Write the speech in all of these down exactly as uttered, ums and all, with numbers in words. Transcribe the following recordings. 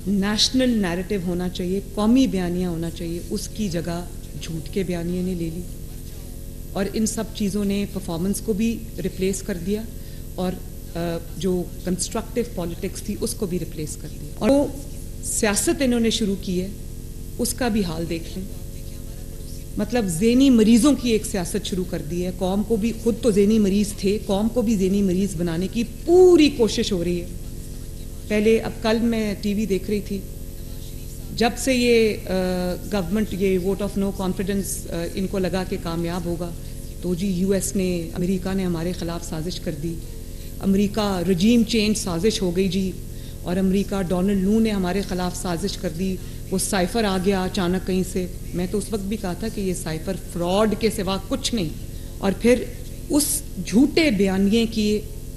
National narrative होना चाहिए, कौमी बयानिया होना चाहिए, उसकी जगह झूठ के बयानिए ने ले ली और इन सब चीज़ों ने परफॉर्मेंस को भी रिप्लेस कर दिया और जो कंस्ट्रक्टिव पॉलिटिक्स थी उसको भी रिप्लेस कर दिया। और वो सियासत इन्होंने शुरू की है, उसका भी हाल देख लें। मतलब ज़ेनी मरीज़ों की एक सियासत शुरू कर दी है। कौम को भी, खुद तो ज़ेनी मरीज़ थे, कौम को भी ज़ेनी मरीज़ बनाने की पूरी कोशिश हो रही है। पहले, अब कल मैं टीवी देख रही थी, जब से ये गवर्नमेंट ये वोट ऑफ नो कॉन्फिडेंस इनको लगा कि कामयाब होगा, तो जी यूएस ने, अमेरिका ने हमारे ख़िलाफ़ साजिश कर दी। अमेरिका रजीम चेंज साजिश हो गई जी, और अमेरिका डोनाल्ड लू ने हमारे ख़िलाफ़ साजिश कर दी। वो साइफ़र आ गया अचानक कहीं से। मैं तो उस वक्त भी कहा था कि ये साइफ़र फ्रॉड के सिवा कुछ नहीं। और फिर उस झूठे बयानिए की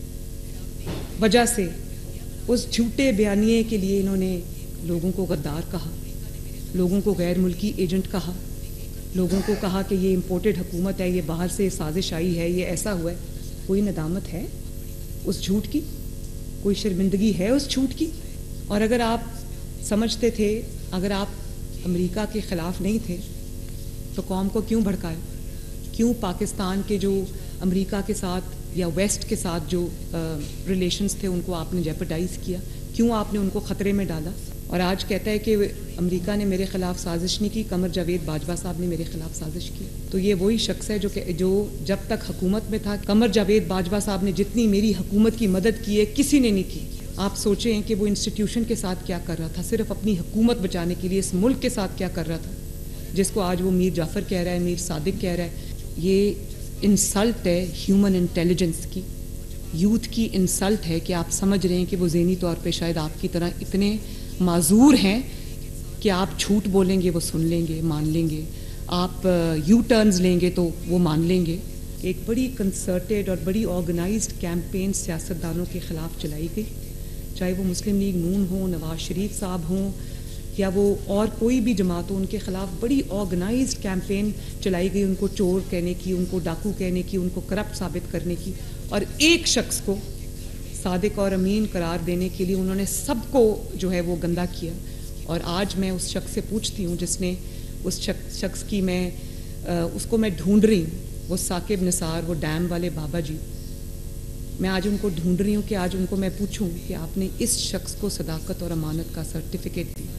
वजह से, उस झूठे बयानिए के लिए इन्होंने लोगों को गद्दार कहा, लोगों को गैर मुल्की एजेंट कहा, लोगों को कहा कि ये इम्पोर्टेड हुकूमत है, ये बाहर से साजिश आई है, ये ऐसा हुआ है। कोई नदामत है उस झूठ की? कोई शर्मिंदगी है उस झूठ की? और अगर आप समझते थे, अगर आप अमेरिका के ख़िलाफ़ नहीं थे, तो कौम को क्यों भड़काए? क्यों पाकिस्तान के जो अमेरिका के साथ या वेस्ट के साथ जो रिलेशंस थे उनको आपने जेपरडाइज किया? क्यों आपने उनको ख़तरे में डाला? और आज कहता है कि अमेरिका ने मेरे ख़िलाफ़ साजिश नहीं की, कमर जावेद बाजवा साहब ने मेरे ख़िलाफ़ साजिश की। तो ये वही शख्स है जो कि जो जब तक हुकूमत में था, कमर जावेद बाजवा साहब ने जितनी मेरी हुकूमत की मदद की है, किसी ने नहीं की। आप सोचें कि वो इंस्टीट्यूशन के साथ क्या कर रहा था, सिर्फ अपनी हुकूमत बचाने के लिए इस मुल्क के साथ क्या कर रहा था, जिसको आज वो मीर जाफ़र कह रहा है, मीर सादिक कह रहा है। ये इंसल्ट है ह्यूमन इंटेलिजेंस की, यूथ की इंसल्ट है कि आप समझ रहे हैं कि वो ज़हनी तौर पे शायद आपकी तरह इतने माजूर हैं कि आप झूठ बोलेंगे वो सुन लेंगे, मान लेंगे, आप यू टर्न्स लेंगे तो वो मान लेंगे। एक बड़ी कंसर्टेड और बड़ी ऑर्गेनाइज्ड कैंपेन सियासतदानों के ख़िलाफ़ चलाई गई, चाहे वो मुस्लिम लीग नून हो, नवाज शरीफ साहब हों, या वो और कोई भी जमात हो, उनके ख़िलाफ़ बड़ी ऑर्गेनाइज्ड कैंपेन चलाई गई, उनको चोर कहने की, उनको डाकू कहने की, उनको करप्ट साबित करने की। और एक शख्स को सादिक और अमीन करार देने के लिए उन्होंने सबको जो है वो गंदा किया। और आज मैं उस शख्स से पूछती हूँ जिसने, उस शख्स शख्स की मैं आ, उसको मैं ढूंढ रही हूँ, वो साकिब निसार, वो डैम वाले बाबा जी। मैं आज उनको ढूंढ रही हूँ कि आज उनको मैं पूछूं कि आपने इस शख्स को सदाकत और अमानत का सर्टिफिकेट दिया,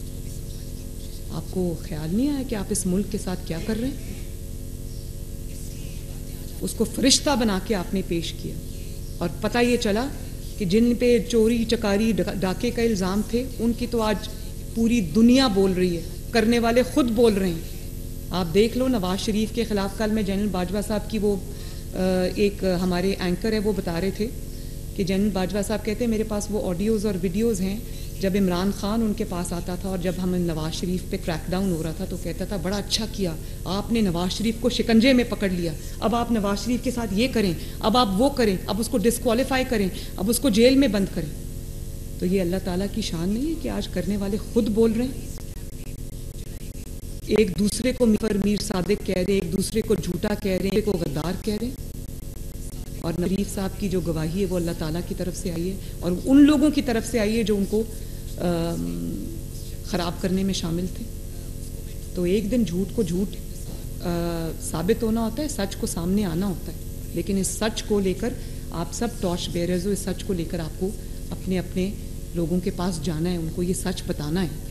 आपको ख्याल नहीं आया कि आप इस मुल्क के साथ क्या कर रहे हैं? उसको फरिश्ता बना के आपने पेश किया और पता ये चला कि जिन पे चोरी चकारी डाके का इल्ज़ाम थे, उनकी तो आज पूरी दुनिया बोल रही है, करने वाले खुद बोल रहे हैं। आप देख लो, नवाज शरीफ के ख़िलाफ़ कल में जनरल बाजवा साहब की, वो एक हमारे एंकर है, वो बता रहे थे कि जनरल बाजवा साहब कहते हैं मेरे पास वो ऑडियोज़ और वीडियोज़ हैं जब इमरान खान उनके पास आता था और जब हम नवाज शरीफ पे क्रैकडाउन हो रहा था, तो कहता था बड़ा अच्छा किया आपने नवाज शरीफ को शिकंजे में पकड़ लिया, अब आप नवाज शरीफ के साथ ये करें, अब आप वो करें, अब उसको डिस्क्वालीफाई करें, अब उसको जेल में बंद करें। तो ये अल्लाह ताला की शान नहीं है कि आज करने वाले खुद बोल रहे हैं, एक दूसरे को मीर मीर सादिक कह रहे हैं, एक दूसरे को झूठा कह रहे हैं, एक को गद्दार कह रहे हैं। और नरीफ साहब की जो गवाही है वो अल्लाह ताला की तरफ से आई है और उन लोगों की तरफ से आई है जो उनको ख़राब करने में शामिल थे। तो एक दिन झूठ को झूठ साबित होना होता है, सच को सामने आना होता है। लेकिन इस सच को लेकर आप सब टॉर्च बेयरर्स हो, इस सच को लेकर आपको अपने अपने लोगों के पास जाना है, उनको ये सच बताना है।